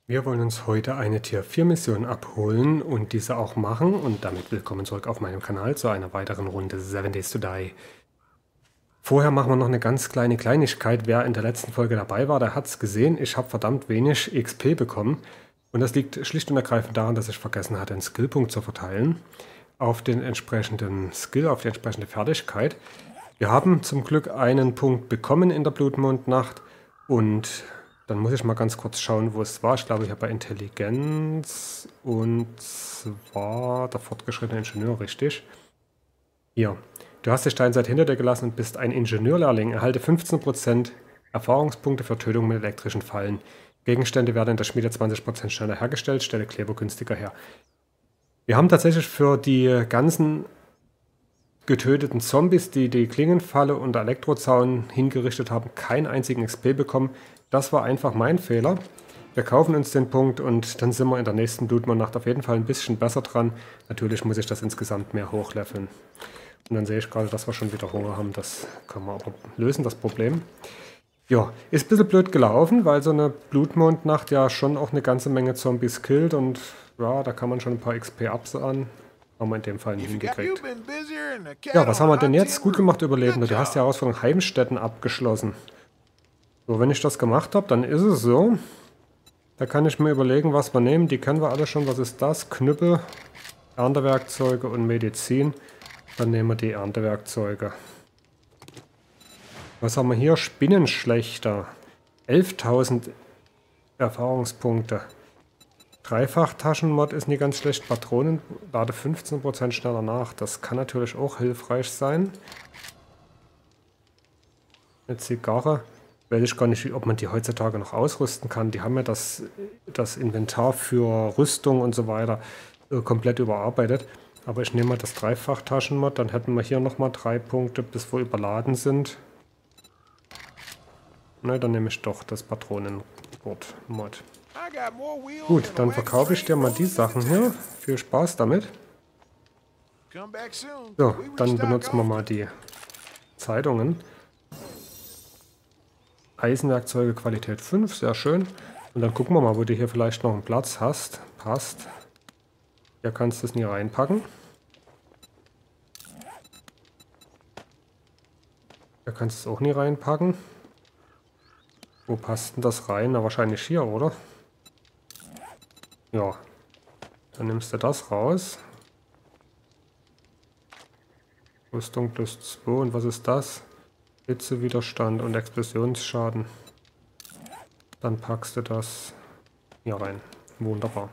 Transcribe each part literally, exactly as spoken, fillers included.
Wir wollen uns heute eine Tier vier Mission abholen und diese auch machen und damit willkommen zurück auf meinem Kanal zu einer weiteren Runde Seven Days to Die. Vorher machen wir noch eine ganz kleine Kleinigkeit. Wer in der letzten Folge dabei war, der hat es gesehen. Ich habe verdammt wenig X P bekommen und das liegt schlicht und ergreifend daran, dass ich vergessen hatte, einen Skillpunkt zu verteilen auf den entsprechenden Skill, auf die entsprechende Fertigkeit. Wir haben zum Glück einen Punkt bekommen in der Blutmondnacht und dann muss ich mal ganz kurz schauen, wo es war. Ich glaube, ich habe bei Intelligenz und zwar der fortgeschrittene Ingenieur, richtig? Hier. Du hast die Steinzeit hinter dir gelassen und bist ein Ingenieurlehrling. Erhalte fünfzehn Prozent Erfahrungspunkte für Tötung mit elektrischen Fallen. Gegenstände werden in der Schmiede zwanzig Prozent schneller hergestellt, stelle Kleber günstiger her. Wir haben tatsächlich für die ganzen getöteten Zombies, die die Klingenfalle und der Elektrozaun hingerichtet haben, keinen einzigen X P bekommen. Das war einfach mein Fehler. Wir kaufen uns den Punkt und dann sind wir in der nächsten Blutmondnacht auf jeden Fall ein bisschen besser dran. Natürlich muss ich das insgesamt mehr hochleveln. Und dann sehe ich gerade, dass wir schon wieder Hunger haben. Das können wir aber lösen, das Problem. Ja, ist ein bisschen blöd gelaufen, weil so eine Blutmondnacht ja schon auch eine ganze Menge Zombies killt. Und ja, da kann man schon ein paar X P absahen. Haben wir in dem Fall nicht hingekriegt. Ja, was haben wir denn jetzt? Gut gemacht, Überlebende. Du hast die Herausforderung Heimstätten abgeschlossen. So, wenn ich das gemacht habe, dann ist es so. Da kann ich mir überlegen, was wir nehmen. Die kennen wir alle schon. Was ist das? Knüppel, Erntewerkzeuge und Medizin. Dann nehmen wir die Erntewerkzeuge. Was haben wir hier? Spinnenschlechter. elftausend Erfahrungspunkte. Dreifach-Taschenmod ist nicht ganz schlecht. Patronen lade fünfzehn Prozent schneller nach. Das kann natürlich auch hilfreich sein. Eine Zigarre. Weiß ich gar nicht, ob man die heutzutage noch ausrüsten kann. Die haben ja das, das Inventar für Rüstung und so weiter äh, komplett überarbeitet. Aber ich nehme mal das Dreifach-Taschenmod. Dann hätten wir hier nochmal drei Punkte, bis wir überladen sind. Ne, dann nehme ich doch das Patronengurt-Mod. Gut, dann verkaufe ich dir mal die Sachen hier. Viel Spaß damit. So, dann benutzen wir mal die Zeitungen. Eisenwerkzeuge Qualität fünf, sehr schön. Und dann gucken wir mal, wo du hier vielleicht noch einen Platz hast. Passt. Hier kannst du es nie reinpacken. Hier kannst du es auch nie reinpacken. Wo passt denn das rein? Na, wahrscheinlich hier, oder? Ja. Dann nimmst du das raus. Rüstung plus zwei. Und was ist das? Hitzewiderstand und Explosionsschaden. Dann packst du das hier rein. Wunderbar.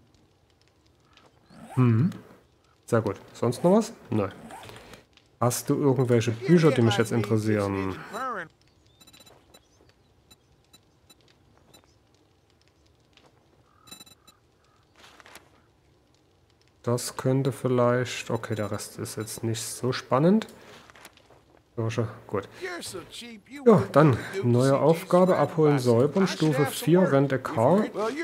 Hm. Sehr gut. Sonst noch was? Nein. Hast du irgendwelche Bücher, die mich jetzt interessieren? Das könnte vielleicht... Okay, der Rest ist jetzt nicht so spannend. Gut. Ja, dann neue Aufgabe, abholen, säubern, Stufe vier, rent a car.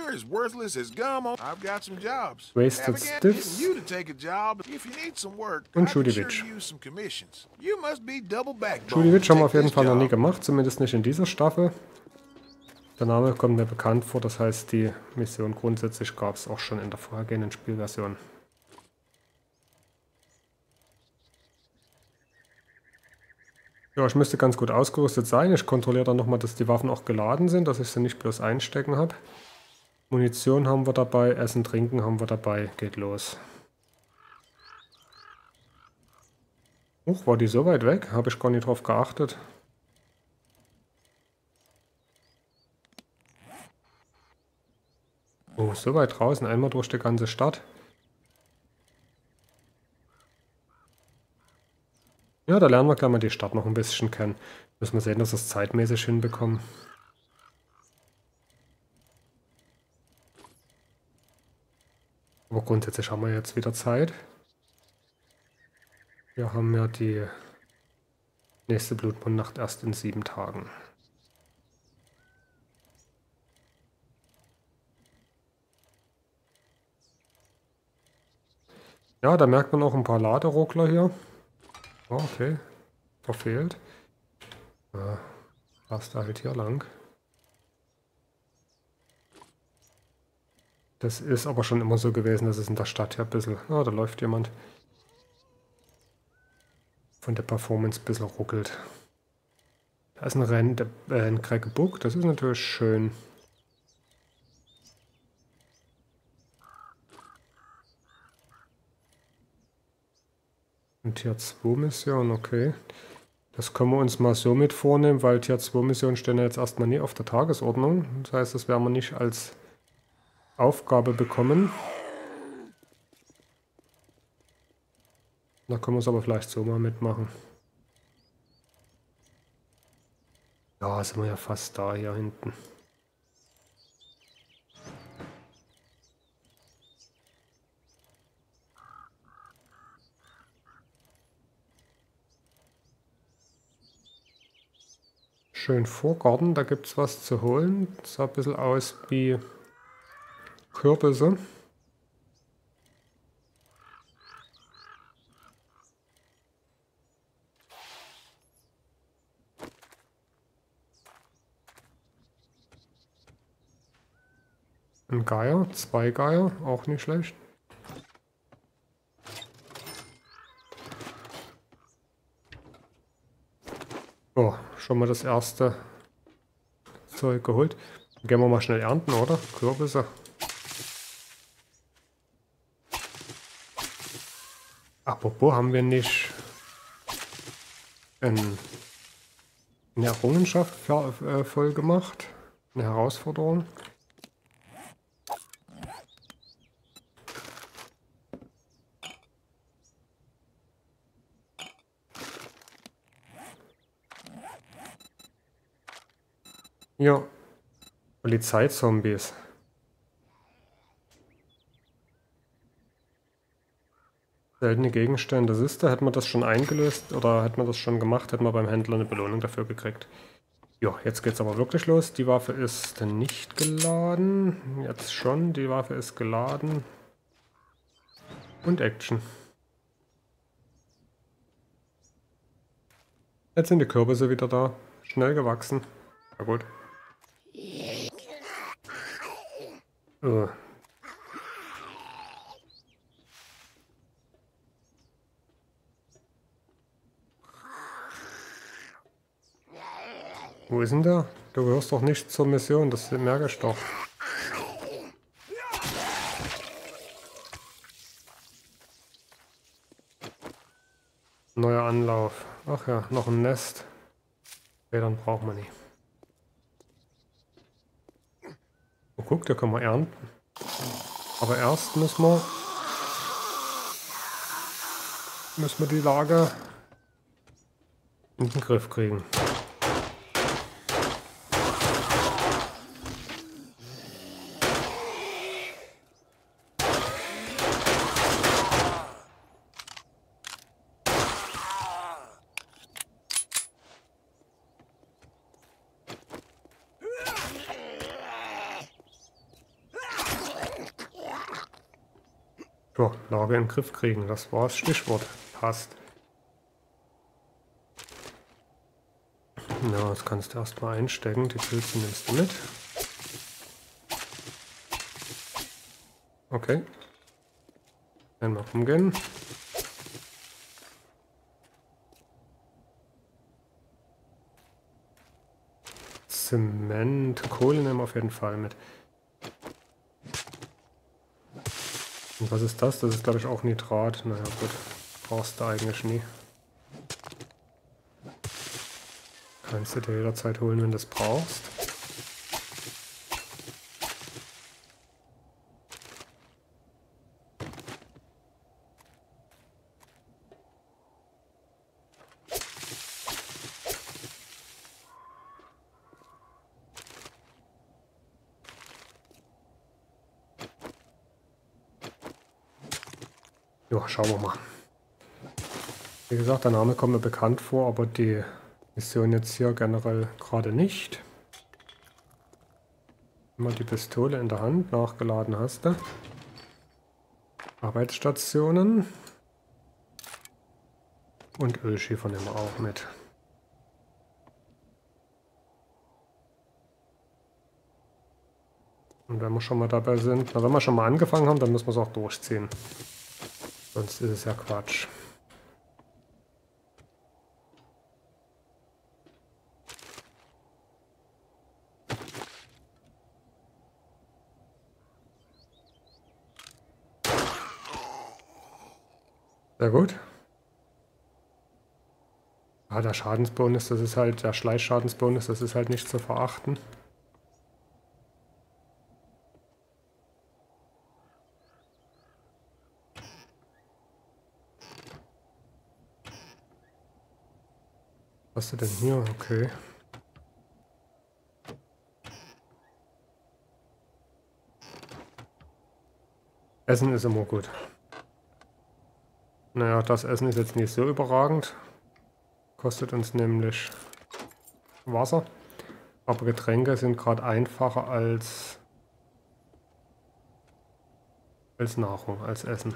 Wasted Stiffs. Und Judy Witch. Judy Witch haben wir auf jeden Fall noch nie gemacht, zumindest nicht in dieser Staffel. Der Name kommt mir bekannt vor, das heißt, die Mission grundsätzlich gab es auch schon in der vorhergehenden Spielversion. Ja, ich müsste ganz gut ausgerüstet sein. Ich kontrolliere dann nochmal, dass die Waffen auch geladen sind, dass ich sie nicht bloß einstecken habe. Munition haben wir dabei, Essen, Trinken haben wir dabei. Geht los. Huch, war die so weit weg? Habe ich gar nicht drauf geachtet. Oh, so weit draußen, einmal durch die ganze Stadt. Ja, da lernen wir gleich mal die Stadt noch ein bisschen kennen. Müssen wir sehen, dass wir es zeitmäßig hinbekommen. Aber grundsätzlich haben wir jetzt wieder Zeit. Wir haben ja die nächste Blutmondnacht erst in sieben Tagen. Ja, da merkt man auch ein paar Laderuckler hier. Oh, okay. Verfehlt. Ja, passt da halt hier lang. Das ist aber schon immer so gewesen, dass es in der Stadt hier ein bisschen... Ah, da läuft jemand. Von der Performance ein bisschen ruckelt. Da ist ein Rennen, der, äh, ein Crackbook, das ist natürlich schön. Und Tier zwei Mission, okay. Das können wir uns mal so mit vornehmen, weil Tier zwei Missionen stehen ja jetzt erstmal nie auf der Tagesordnung. Das heißt, das werden wir nicht als Aufgabe bekommen. Da können wir es aber vielleicht so mal mitmachen. Ja, sind wir ja fast da hier hinten. Schön Vorgarten, da gibt es was zu holen. Das sah ein bisschen aus wie Kürbisse. Ein Geier, zwei Geier, auch nicht schlecht. Oh, schon mal das erste Zeug geholt. Gehen wir mal schnell ernten, oder? Kürbisse. Apropos, haben wir nicht ein, eine Errungenschaft für, äh, voll gemacht? Eine Herausforderung? Ja, Polizeizombies. Seltene Gegenstände. Das ist da, hätten wir das schon eingelöst oder hätten wir das schon gemacht, hätten wir beim Händler eine Belohnung dafür gekriegt. Ja, jetzt geht's aber wirklich los. Die Waffe ist nicht geladen. Jetzt schon, die Waffe ist geladen. Und Action. Jetzt sind die Kürbisse wieder da. Schnell gewachsen. Na gut. Uh. Wo ist denn der? Du gehörst doch nicht zur Mission, das merke ich doch. Neuer Anlauf. Ach ja, noch ein Nest. Okay, dann brauchen wir nicht. Oh, guck, da können wir ernten. Aber erst müssen wir, müssen wir die Lage in den Griff kriegen. So, Lage in den Griff kriegen, das war das Stichwort. Passt. Ja, das kannst du erstmal einstecken. Die Pilze nimmst du mit. Okay. Einmal rumgehen. Zement, Kohle nehmen wir auf jeden Fall mit. Und was ist das? Das ist, glaube ich, auch Nitrat. Naja, gut. Brauchst du eigentlich nie. Kannst du dir jederzeit holen, wenn du es brauchst. Ja, schauen wir mal. Wie gesagt, der Name kommt mir bekannt vor, aber die Mission jetzt hier generell gerade nicht. Immer die Pistole in der Hand, nachgeladen hast du. Arbeitsstationen. Und Ölschiefer nehmen wir auch mit. Und wenn wir schon mal dabei sind, na, wenn wir schon mal angefangen haben, dann müssen wir es auch durchziehen. Sonst ist es ja Quatsch. Sehr gut. Ah, der Schadensbonus, das ist halt, der Schleichschadensbonus, das ist halt nicht zu verachten. Was hast du denn hier? Okay. Essen ist immer gut. Naja, das Essen ist jetzt nicht so überragend. Kostet uns nämlich Wasser. Aber Getränke sind gerade einfacher als, als Nahrung, als Essen.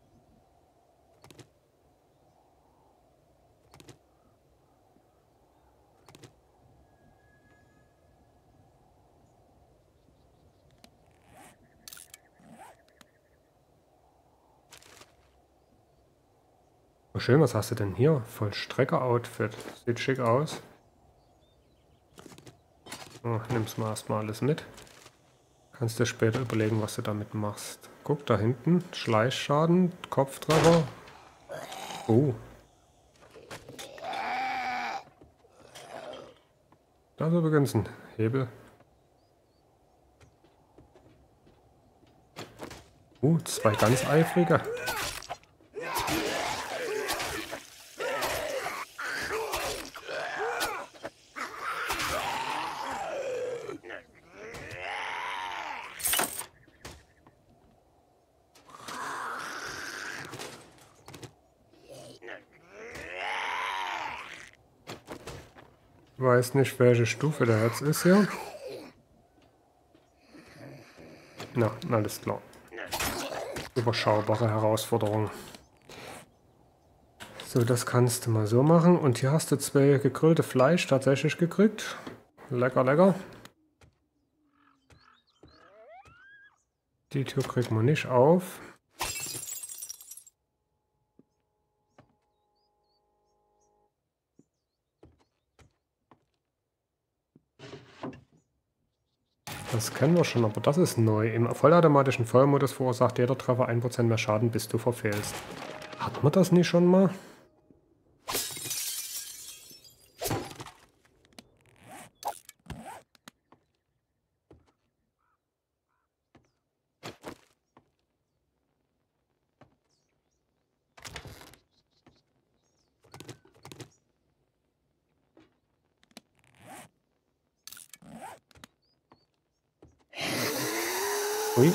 Oh, schön, was hast du denn hier? Vollstrecker-Outfit. Sieht schick aus. Oh, nimm's mal erstmal alles mit. Kannst dir später überlegen, was du damit machst. Guck, da hinten. Schleichschaden, Kopftreffer. Oh. Da ist übrigens ein Hebel. Uh, zwei ganz eifrige. Ich weiß nicht, welche Stufe der jetzt ist hier. Na, alles klar. Überschaubare Herausforderung. So, das kannst du mal so machen. Und hier hast du zwei gegrillte Fleisch tatsächlich gekriegt. Lecker, lecker. Die Tür kriegt man nicht auf. Das kennen wir schon, aber das ist neu. Im vollautomatischen Feuermodus verursacht jeder Treffer ein Prozent mehr Schaden, bis du verfehlst. Hat man das nicht schon mal? Ui.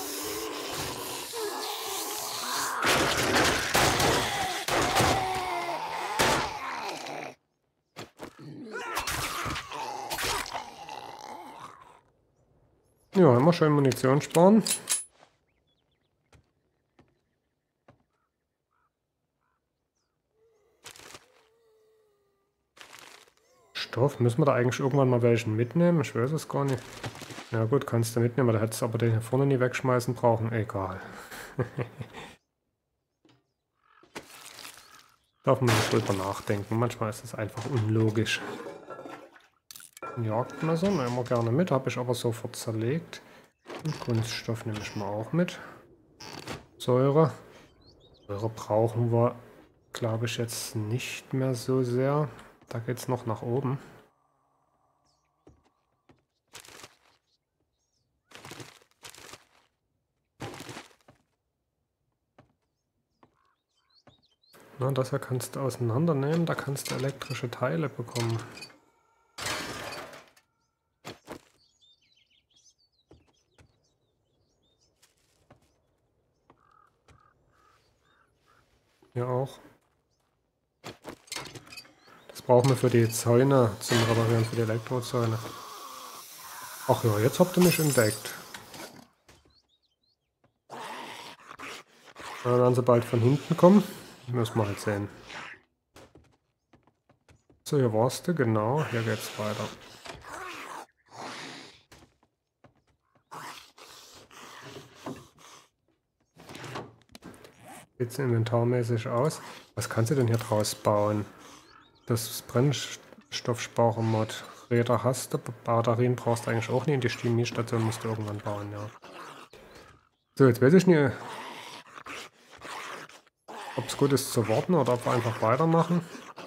Ja, immer schön Munition sparen. Stoff, müssen wir da eigentlich irgendwann mal welchen mitnehmen? Ich weiß es gar nicht. Ja gut, kannst du mitnehmen, da hättest du aber den hier vorne nie wegschmeißen brauchen. Egal. Darf man nicht drüber nachdenken. Manchmal ist es einfach unlogisch. Ein Jagdmesser nehmen wir gerne mit, habe ich aber sofort zerlegt. Und Kunststoff nehme ich mal auch mit. Säure. Säure brauchen wir, glaube ich, jetzt nicht mehr so sehr. Da geht es noch nach oben. Na, das hier kannst du auseinandernehmen, da kannst du elektrische Teile bekommen. Hier auch. Das brauchen wir für die Zäune zum Reparieren, für die Elektrozäune. Ach ja, jetzt habt ihr mich entdeckt. Dann werden sie bald von hinten kommen. Müssen wir halt sehen. So, hier warst du, genau. Hier geht's weiter. Sieht inventarmäßig aus. Was kannst du denn hier draus bauen? Das Brennstoffspeichermod. Räder hast du, Batterien brauchst du eigentlich auch nie. Und die Chemiestation musst du irgendwann bauen, ja. So, jetzt weiß ich nicht, ob es gut ist zu warten oder ob wir einfach weitermachen.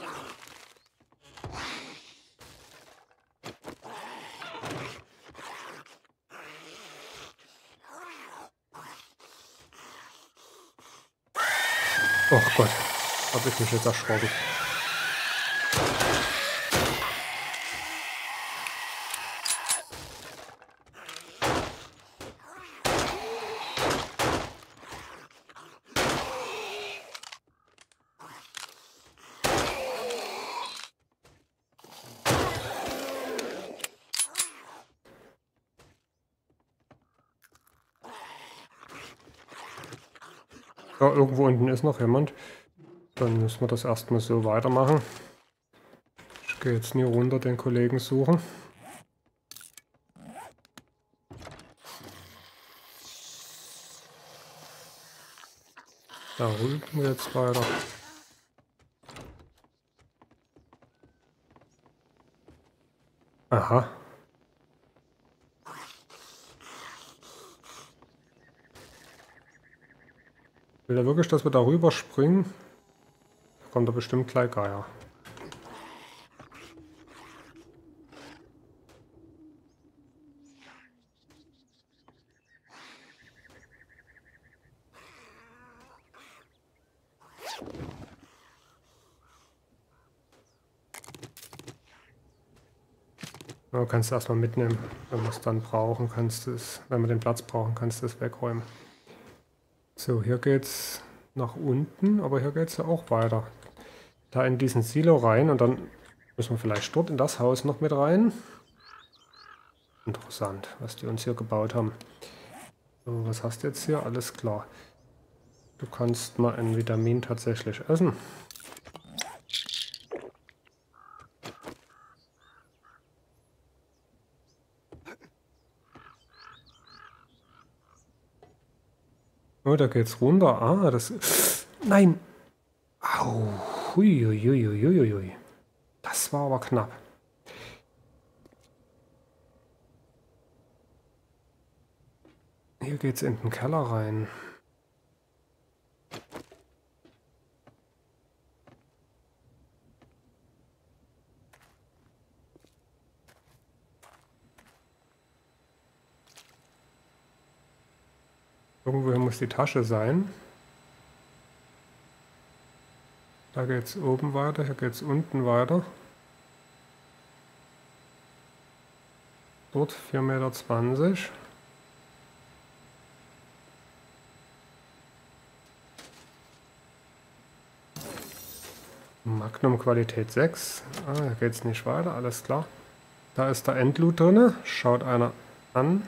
Oh Gott, habe ich mich jetzt erschrocken. Ja, irgendwo unten ist noch jemand. Dann müssen wir das erstmal so weitermachen. Ich gehe jetzt nie runter den Kollegen suchen. Da rüben wir jetzt weiter. Aha. Will er wirklich, dass wir da rüber springen? Da kommt er bestimmt gleich Geier. Ja, kannst du erstmal mitnehmen. Wenn wir es dann brauchen, kannst du es, wenn wir den Platz brauchen, kannst du es wegräumen. So, hier geht's nach unten, aber hier geht es ja auch weiter. Da in diesen Silo rein und dann müssen wir vielleicht dort in das Haus noch mit rein. Interessant, was die uns hier gebaut haben. So, was hast du jetzt hier? Alles klar. Du kannst mal ein Vitamin tatsächlich essen. Oh, da geht's runter. Ah, das... Nein! Au! Huiuiuiuiui. Das war aber knapp. Hier geht's in den Keller rein. Irgendwoher muss die Tasche sein. Da geht's oben weiter, hier geht's unten weiter. Dort vier Meter zwanzig. Magnum Qualität sechs. Ah, hier geht's nicht weiter, alles klar. Da ist der Endloot drin. Schaut einer an.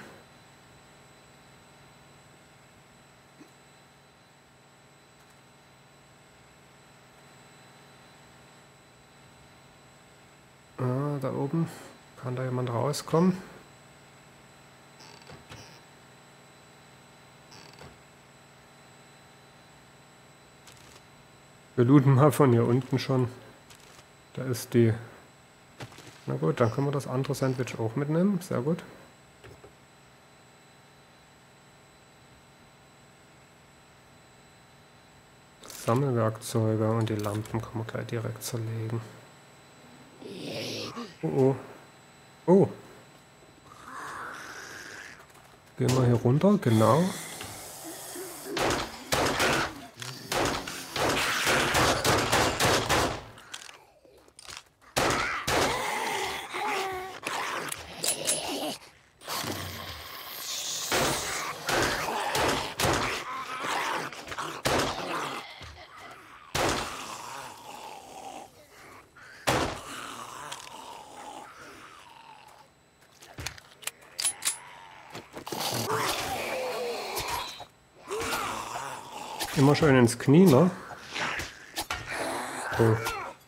Ah, da oben. Kann da jemand rauskommen? Wir looten mal von hier unten schon. Da ist die... Na gut, dann können wir das andere Sandwich auch mitnehmen. Sehr gut. Sammelwerkzeuge und die Lampen kann man gleich direkt zerlegen. Oh oh. Oh. Gehen wir hier runter, genau. Immer schön ins Knie, ne? So.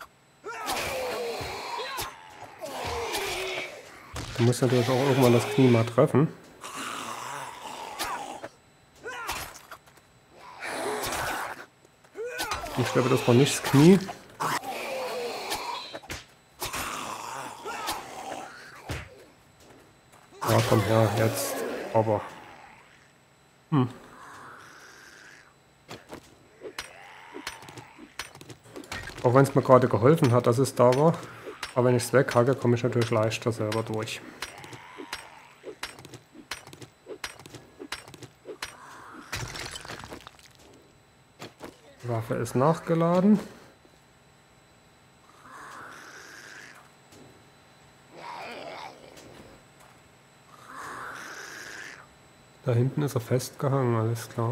Du musst natürlich auch irgendwann das Knie mal treffen. Ich glaube, das war nicht das Knie. Ja, komm her, jetzt. Aber. Hm. Auch wenn es mir gerade geholfen hat, dass es da war. Aber wenn ich es weghacke, komme ich natürlich leichter selber durch. Die Waffe ist nachgeladen. Da hinten ist er festgehangen, alles klar.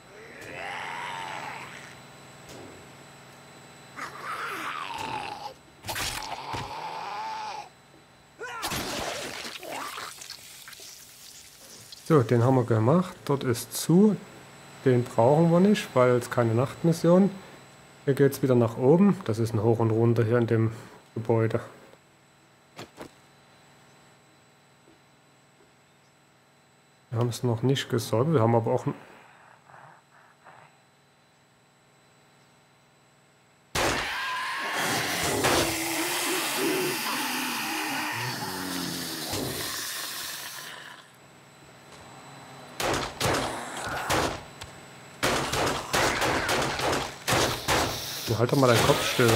So, den haben wir gemacht. Dort ist zu. Den brauchen wir nicht, weil es keine Nachtmission. Hier geht es wieder nach oben. Das ist ein Hoch und Runter hier in dem Gebäude. Wir haben es noch nicht gesäubert. Wir haben aber auch... Du, halt doch mal deinen Kopf still.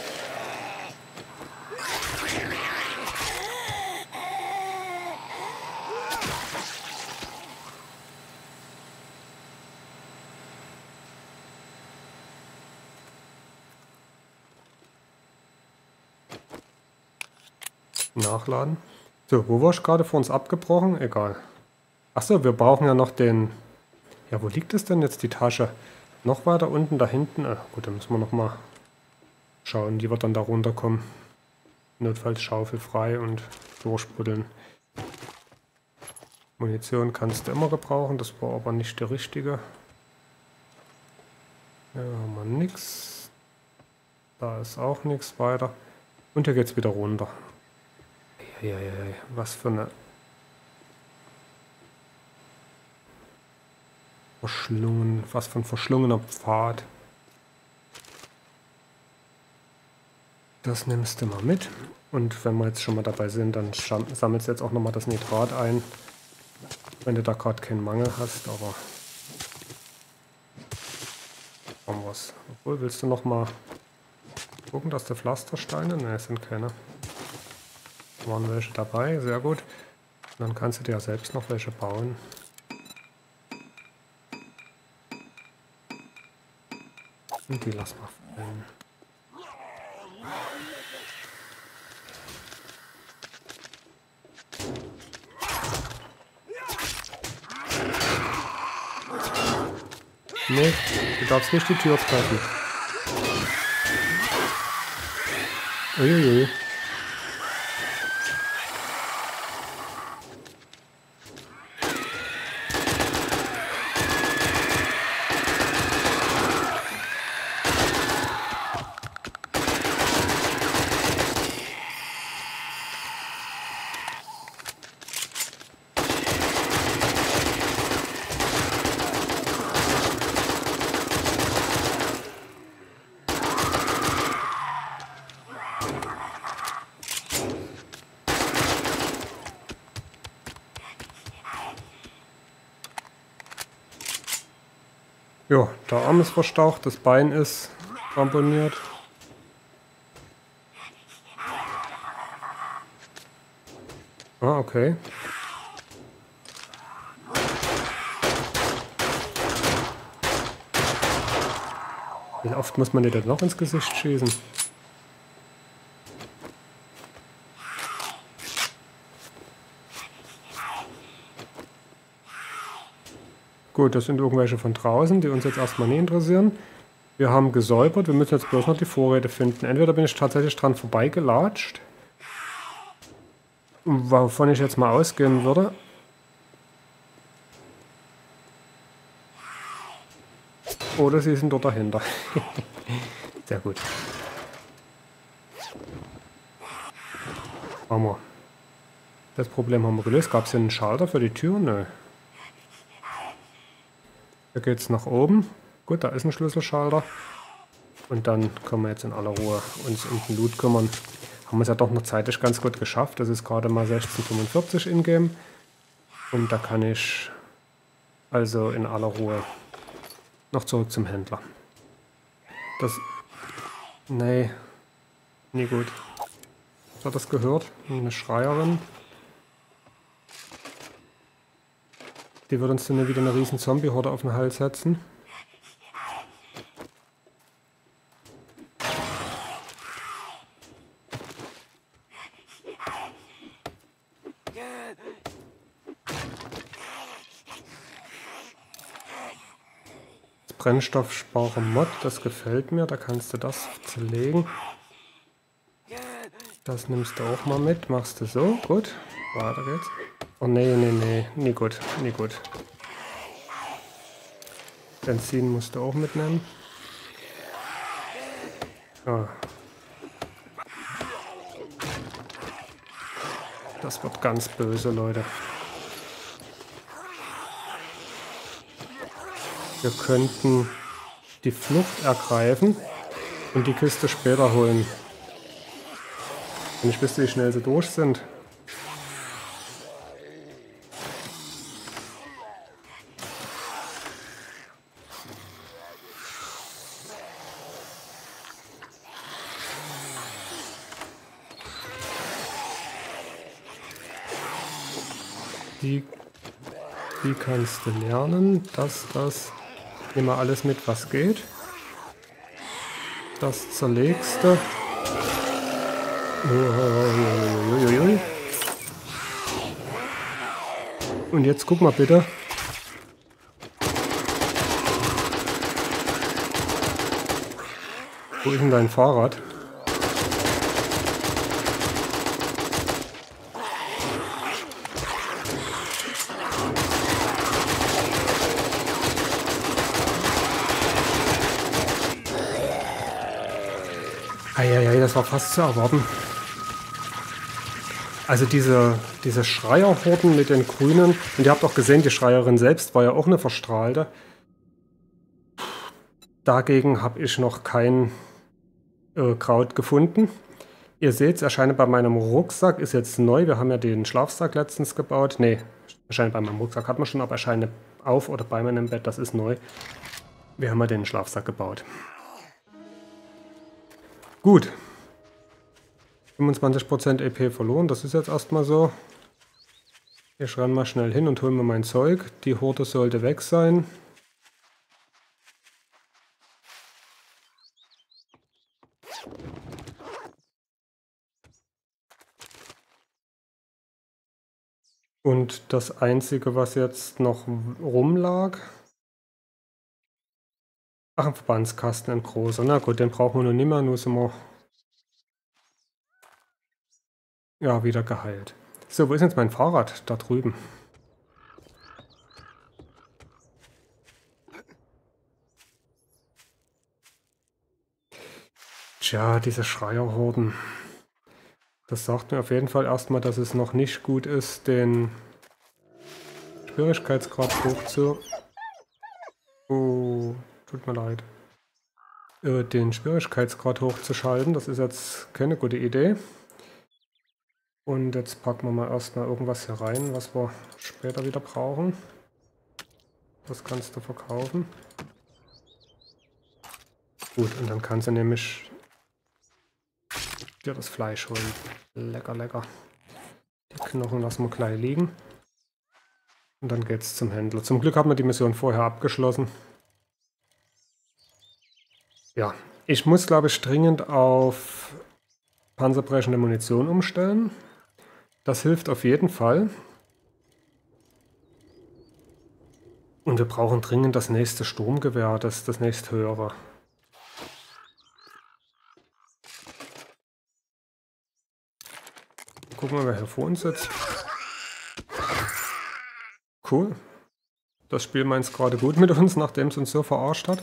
Nachladen. So, wo war ich gerade vor uns abgebrochen? Egal. Achso, wir brauchen ja noch den... Ja, wo liegt es denn jetzt, die Tasche? Noch weiter unten, da hinten. Ah, gut, dann müssen wir noch mal schauen, die wird dann da runterkommen. Notfalls Schaufel frei und durchbuddeln. Munition kannst du immer gebrauchen, das war aber nicht der richtige. Ja, haben wir nix. Da ist auch nichts weiter. Und hier geht's wieder runter. Ja, ja, ja, was für eine verschlungen, was für ein verschlungener Pfad. Das nimmst du mal mit. Und wenn wir jetzt schon mal dabei sind, dann sammelst du jetzt auch nochmal das Nitrat ein. Wenn du da gerade keinen Mangel hast, aber haben wir's. Obwohl, willst du noch mal gucken, dass der Pflastersteine? Ne, es sind keine. Da waren welche dabei, sehr gut. Und dann kannst du dir ja selbst noch welche bauen. Und die lassen wir fallen. Nee, du darfst nicht die Tür treffen. Uiuiui. Ja, der Arm ist verstaucht, das Bein ist ramponiert. Ah, okay. Wie oft muss man dir das noch ins Gesicht schießen? Gut, das sind irgendwelche von draußen, die uns jetzt erstmal nicht interessieren. Wir haben gesäubert, wir müssen jetzt bloß noch die Vorräte finden. Entweder bin ich tatsächlich dran vorbeigelatscht, wovon ich jetzt mal ausgehen würde. Oder sie sind dort dahinter. Sehr gut. Haben wir. Das Problem haben wir gelöst. Gab es hier einen Schalter für die Tür? Nö. Hier geht es nach oben. Gut, da ist ein Schlüsselschalter. Und dann können wir jetzt in aller Ruhe uns um den Loot kümmern. Haben wir es ja doch noch zeitlich ganz gut geschafft. Das ist gerade mal sechzehn Uhr fünfundvierzig in-game. Und da kann ich also in aller Ruhe noch zurück zum Händler. Das... Nee. Nie gut. Hat das gehört? Eine Schreierin. Die wird uns dann wieder eine riesen Zombie-Horde auf den Hals setzen. Brennstoffsparer-Mod, das gefällt mir, da kannst du das zerlegen. Das nimmst du auch mal mit, machst du so, gut, weiter geht's. Oh nee, nee, nee, nie gut, nie gut. Benzin musst du auch mitnehmen. Ah. Das wird ganz böse, Leute. Wir könnten die Flucht ergreifen und die Kiste später holen. Wenn ich wüsste, wie schnell sie durch sind. Die, die kannst du lernen, dass das... Nimm mal alles mit, was geht. Das zerlegst du. Und jetzt guck mal bitte. Wo ist denn dein Fahrrad? Eieiei, das war fast zu erwarten. Also diese, diese Schreierhorden mit den Grünen, und ihr habt auch gesehen, die Schreierin selbst war ja auch eine Verstrahlte. Dagegen habe ich noch kein äh, Kraut gefunden. Ihr seht, es erscheint bei meinem Rucksack, ist jetzt neu. Wir haben ja den Schlafsack letztens gebaut. Ne, erscheint bei meinem Rucksack, hat man schon, aber erscheint auf oder bei meinem Bett, das ist neu. Wir haben ja den Schlafsack gebaut. Gut. fünfundzwanzig Prozent E P verloren, das ist jetzt erstmal so. Ich renne mal schnell hin und hole mir mein Zeug. Die Horde sollte weg sein. Und das Einzige, was jetzt noch rumlag... Ach, ein Verbandskasten, ein großer. Na gut, den brauchen wir noch nicht mehr, nur sind wir... Ja, wieder geheilt. So, wo ist jetzt mein Fahrrad? Da drüben. Tja, diese Schreierhorden. Das sagt mir auf jeden Fall erstmal, dass es noch nicht gut ist, den Schwierigkeitsgrad hoch zu... Oh, tut mir leid. Äh, den Schwierigkeitsgrad hochzuschalten. Das ist jetzt keine gute Idee. Und jetzt packen wir mal erstmal irgendwas hier rein, was wir später wieder brauchen. Das kannst du verkaufen. Gut, und dann kannst du nämlich dir das Fleisch holen. Lecker, lecker. Die Knochen lassen wir gleich liegen. Und dann geht's zum Händler. Zum Glück haben wir die Mission vorher abgeschlossen. Ja, ich muss, glaube ich, dringend auf panzerbrechende Munition umstellen. Das hilft auf jeden Fall. Und wir brauchen dringend das nächste Sturmgewehr, das, das nächst höhere. Gucken wir mal, wer hier vor uns sitzt. Cool. Das Spiel meint es gerade gut mit uns, nachdem es uns so verarscht hat.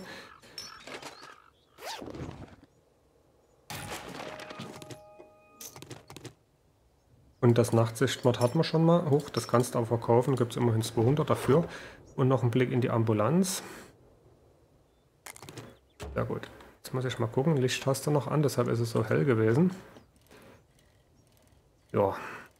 Und das Nachtsichtmod hatten wir schon mal. Hoch, das kannst du auch verkaufen. Gibt es immerhin zweihundert dafür. Und noch einen Blick in die Ambulanz. Sehr gut. Jetzt muss ich mal gucken. Lichttaste noch an, deshalb ist es so hell gewesen. Ja.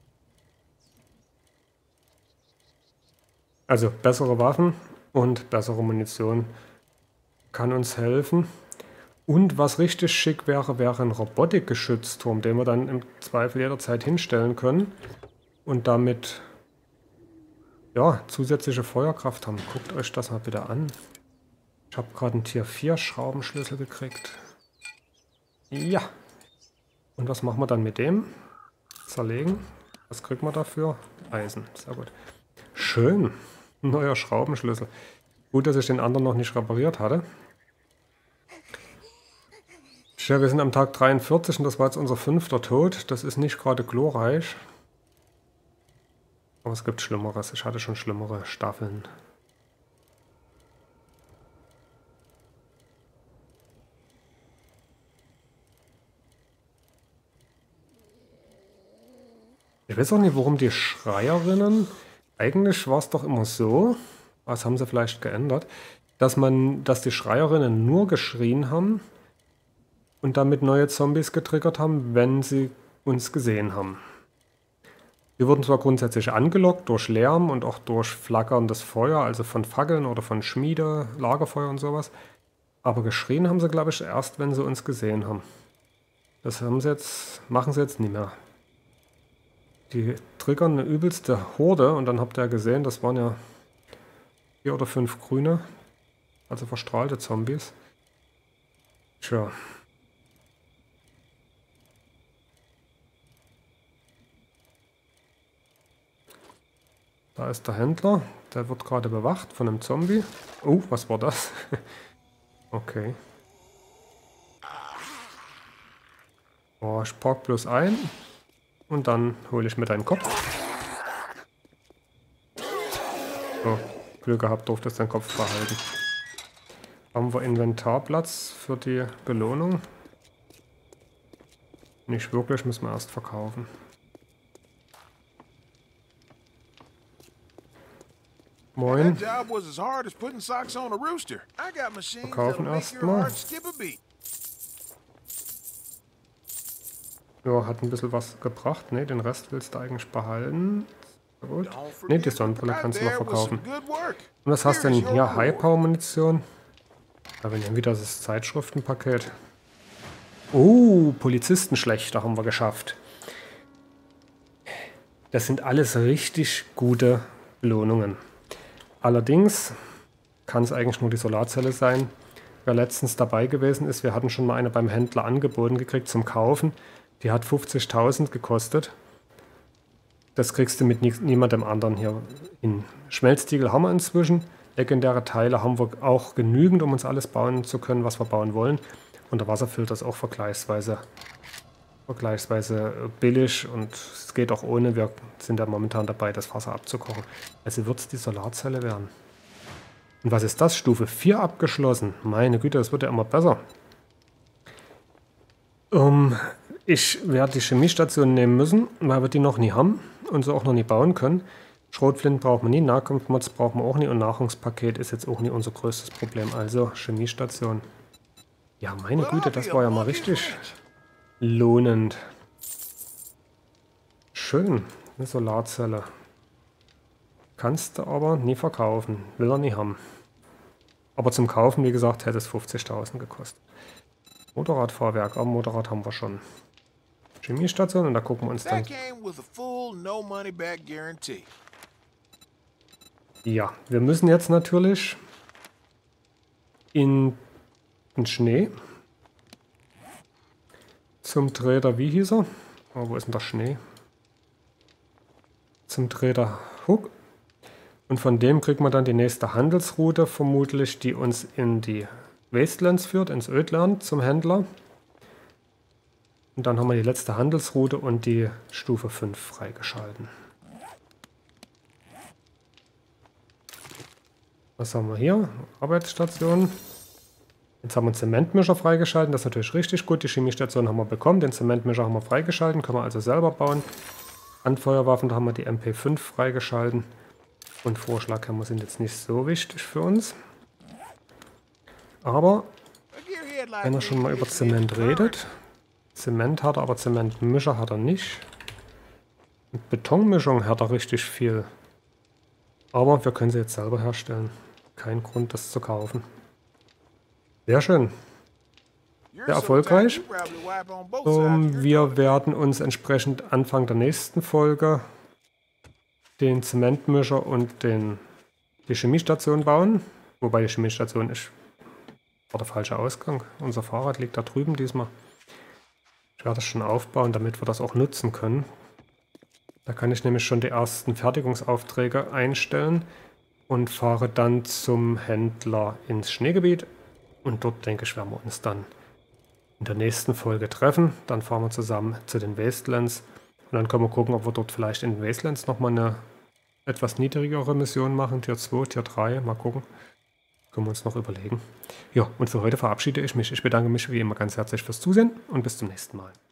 Also bessere Waffen und bessere Munition kann uns helfen. Und was richtig schick wäre, wäre ein Robotikgeschützturm, den wir dann im Zweifel jederzeit hinstellen können und damit ja, zusätzliche Feuerkraft haben. Guckt euch das mal bitte an. Ich habe gerade einen Tier vier Schraubenschlüssel gekriegt. Ja. Und was machen wir dann mit dem? Zerlegen. Was kriegen wir dafür? Eisen. Sehr gut. Schön. Neuer Schraubenschlüssel. Gut, dass ich den anderen noch nicht repariert hatte. Ja, wir sind am Tag dreiundvierzig und das war jetzt unser fünfter Tod. Das ist nicht gerade glorreich. Aber es gibt Schlimmeres. Ich hatte schon schlimmere Staffeln. Ich weiß auch nicht, warum die Schreierinnen... Eigentlich war es doch immer so, was haben sie vielleicht geändert, dass man, dass die Schreierinnen nur geschrien haben und damit neue Zombies getriggert haben, wenn sie uns gesehen haben. Wir wurden zwar grundsätzlich angelockt durch Lärm und auch durch flackerndes Feuer, also von Fackeln oder von Schmiede, Lagerfeuer und sowas, aber geschrien haben sie, glaube ich, erst, wenn sie uns gesehen haben. Das haben sie jetzt, machen sie jetzt nicht mehr. Die triggern eine übelste Horde und dann habt ihr ja gesehen, das waren ja vier oder fünf grüne, also verstrahlte Zombies. Tja. Da ist der Händler, der wird gerade bewacht von einem Zombie. Oh, was war das? Okay. Oh, ich park bloß ein. Und dann hole ich mir deinen Kopf. So, Glück gehabt, durfte es deinen Kopf verhalten. Haben wir Inventarplatz für die Belohnung? Nicht wirklich, müssen wir erst verkaufen. Moin. Verkaufen erstmal. Ja, hat ein bisschen was gebracht. Ne, den Rest willst du eigentlich behalten. Gut. Ne, die Sonnenbrille kannst du noch verkaufen. Und was hast du denn hier? High-Power-Munition? Da wir nehmen wieder das Zeitschriftenpaket. Oh, Polizistenschlechter haben wir geschafft. Das sind alles richtig gute Belohnungen. Allerdings kann es eigentlich nur die Solarzelle sein. Wer letztens dabei gewesen ist, wir hatten schon mal eine beim Händler angeboten gekriegt zum Kaufen. Die hat fünfzigtausend gekostet. Das kriegst du mit nie, niemandem anderen hier hin. Schmelztiegel haben wir inzwischen. Legendäre Teile haben wir auch genügend, um uns alles bauen zu können, was wir bauen wollen. Und der Wasserfilter ist auch vergleichsweise, vergleichsweise billig und es geht auch ohne. Wir sind ja momentan dabei, das Wasser abzukochen. Also wird es die Solarzelle werden. Und was ist das? Stufe vier abgeschlossen. Meine Güte, das wird ja immer besser. Um... Ich werde die Chemiestation nehmen müssen, weil wir die noch nie haben und so auch noch nie bauen können. Schrotflinten brauchen wir nie, Nahkampfmods brauchen wir auch nie und Nahrungspaket ist jetzt auch nie unser größtes Problem. Also Chemiestation. Ja, meine Güte, das war ja mal richtig lohnend. Schön, eine Solarzelle. Kannst du aber nie verkaufen, will er nie haben. Aber zum Kaufen, wie gesagt, hätte es fünfzigtausend gekostet. Motorradfahrwerk, aber Motorrad haben wir schon. Chemiestation und da gucken wir uns dann. Ja, wir müssen jetzt natürlich in den Schnee zum Trader, wie hieß er? Oh, wo ist denn der Schnee? Zum Trader Hook. Und von dem kriegt man dann die nächste Handelsroute, vermutlich, die uns in die Wastelands führt, ins Ödland zum Händler. Und dann haben wir die letzte Handelsroute und die Stufe fünf freigeschalten. Was haben wir hier? Arbeitsstation. Jetzt haben wir einen Zementmischer freigeschalten. Das ist natürlich richtig gut. Die Chemiestation haben wir bekommen. Den Zementmischer haben wir freigeschalten. Können wir also selber bauen. Anfeuerwaffen, da haben wir die M P fünf freigeschalten. Und Vorschlaghämmer sind jetzt nicht so wichtig für uns. Aber Wenn er schon mal über Zement redet. Zement hat er, aber Zementmischer hat er nicht. Mit Betonmischung hat er richtig viel. Aber wir können sie jetzt selber herstellen. Kein Grund, das zu kaufen. Sehr schön. Sehr erfolgreich. Um, wir werden uns entsprechend Anfang der nächsten Folge den Zementmischer und den, die Chemiestation bauen. Wobei die Chemiestation ist war der falsche Ausgang. Unser Fahrrad liegt da drüben diesmal. Ich werde es schon aufbauen, damit wir das auch nutzen können. Da kann ich nämlich schon die ersten Fertigungsaufträge einstellen und fahre dann zum Händler ins Schneegebiet. Und dort, denke ich, werden wir uns dann in der nächsten Folge treffen. Dann fahren wir zusammen zu den Wastelands. Und dann können wir gucken, ob wir dort vielleicht in den Wastelands nochmal eine etwas niedrigere Mission machen. Tier zwei, Tier drei, mal gucken. Können wir uns noch überlegen. Ja, und für heute verabschiede ich mich. Ich bedanke mich wie immer ganz herzlich fürs Zusehen und bis zum nächsten Mal.